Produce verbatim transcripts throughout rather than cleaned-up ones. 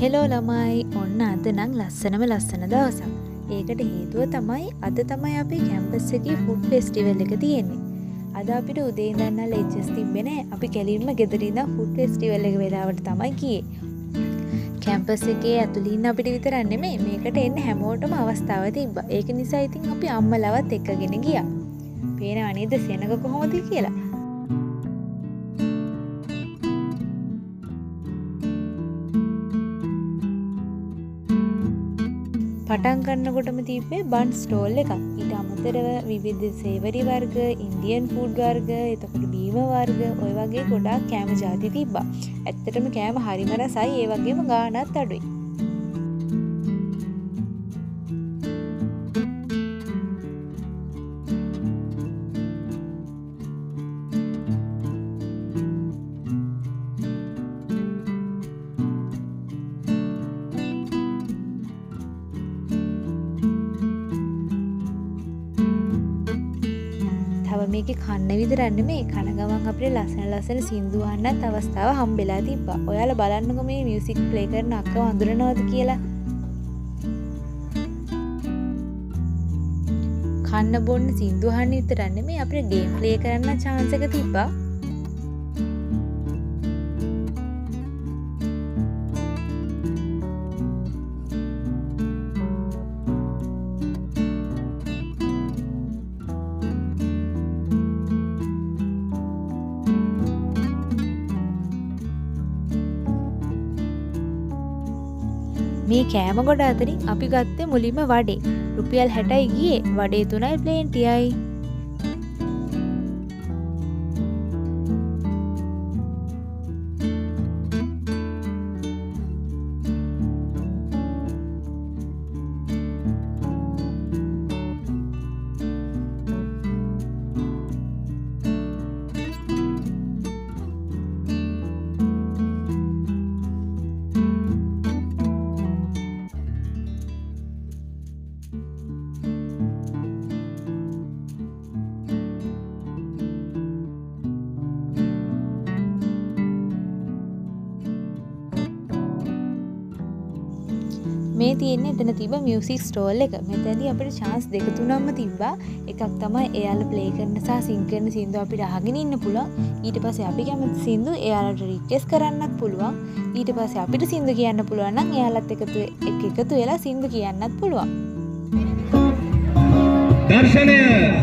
Hello ළමයි ඔන්න අද නම් ලස්සනම ලස්සන දවසක්. ඒකට හේතුව තමයි අද තමයි අපේ කැම්පස් එකේ ෆුඩ් ෆෙස්ටිවල් එක තියෙන්නේ. අද අපිට උදේ ඉඳන් ලෙක්චර්ස් තිබ්බේ නෑ. අපි කෙලින්ම ගෙදර ඉඳන් ෆුඩ් ෆෙස්ටිවල් එක වෙලාවට තමයි ගියේ. කැම්පස් එකේ ඇතුළේ ඉන්න අපිට විතරක් නෙමෙයි මේකට එන්න හැමෝටම අවස්ථාව තිබ්බා. ඒක නිසා ඉතින් අපි අම්මලවත් එක්කගෙන ගියා. පේනව නේද සෙනග කොහොමද කියලා? පටන් ගන්නකොටම තිබ්බේ බන් ස්ටෝල් එකක්. ඊට අමතරව විවිධ සේවරි වර්ග, ඉන්දියන් ෆුඩ් වර්ග, එතකොට බීම වර්ග, ඔය වගේ ගොඩාක් කෑම ಜಾති තිබ්බා. ඇත්තටම කෑම හරිම රසයි, ඒ වගේම ගාණත් අඩුයි. තව මේකේ කන්න විතරක් නෙමෙයි කන ගමන් අපිට ලස්සන ලස්සන සින්දු අහන්නත් අවස්ථාව හම්බෙලා තිබ්බා. ඔයාලා බලන්නකෝ මේ මියුසික් ප්ලේ කරන අක්කව අඳුරනවද කියලා. කන්න බොන්න සින්දු අහන්න විතරක් නෙමෙයි අපිට ගේම් ප්ලේ කරන්න chance එක තිබ්බා. මේ කෑම ගොඩ අතරින් අපි ගත්තේ මුලින්ම වඩේ. රුපියල් හැටයි ගියේ. වඩේ තුනයි ප්ලේන් ටියයි. මේ තියෙන්නේ එතන තිබ්බ මියුසික් ස්ටෝල් එක. මෙතනදී අපිට chance දෙක තුනක්ම තිබ්බා. එකක් තමයි එයාලා ප්ලේ කරන සහ සිං කරන සින්දු අපිට අහගෙන ඉන්න පුළුවන්. ඊට පස්සේ අපි කැමති සින්දු එයාලට රික්වෙස්ට් කරන්නත් පුළුවන්. ඊට පස්සේ අපිට සින්දු කියන්න පුළුවන් නම් එයාලත් එකතු එක්ක එකතු වෙලා සින්දු කියන්නත් පුළුවන්. දර්ශනය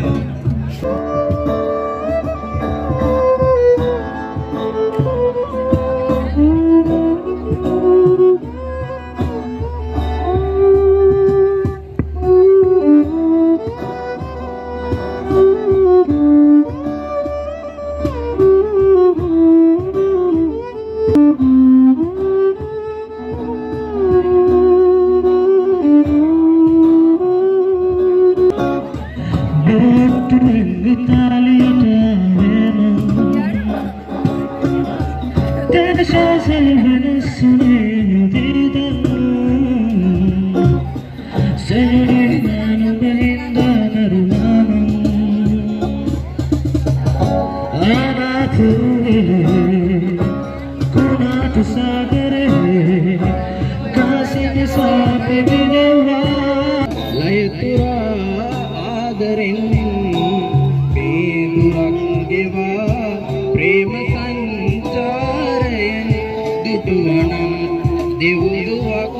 प्रेम संचारयन दुटुवनं देवुयुवक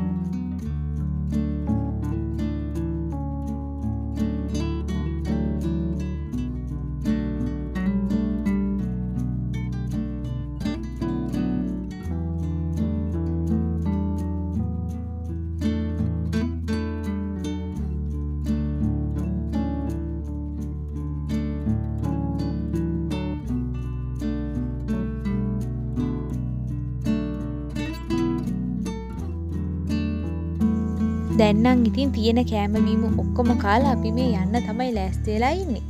දැන් නම් ඉතින් තියෙන කෑම බීම ඔක්කොම කාලා අපි මේ යන්න තමයි ලෑස්ති වෙලා ඉන්නේ.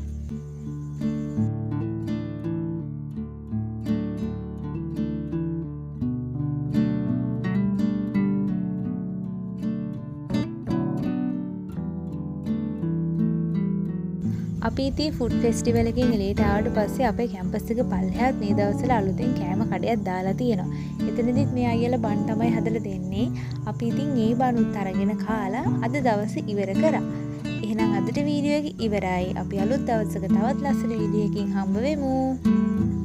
අපි ඉතින් ෆුඩ් ෆෙස්ටිවල් එකෙන් එළියට ආවට පස්සේ අපේ කැම්පස් එක පල්ලෙහාත් මේ දවස්වල අලුතෙන් කෑම කඩයක් දාලා තියෙනවා. එතනදිත් මේ අයියලා බන් තමයි හදලා දෙන්නේ. අපි ඉතින් ඒ බනුත් අරගෙන කාලා අද දවස ඉවර කරා. එහෙනම් අදට වීඩියෝ එක ඉවරයි. අපි අලුත් දවසක තවත් ලස්සන වීඩියෝ එකකින් හම්බ වෙමු.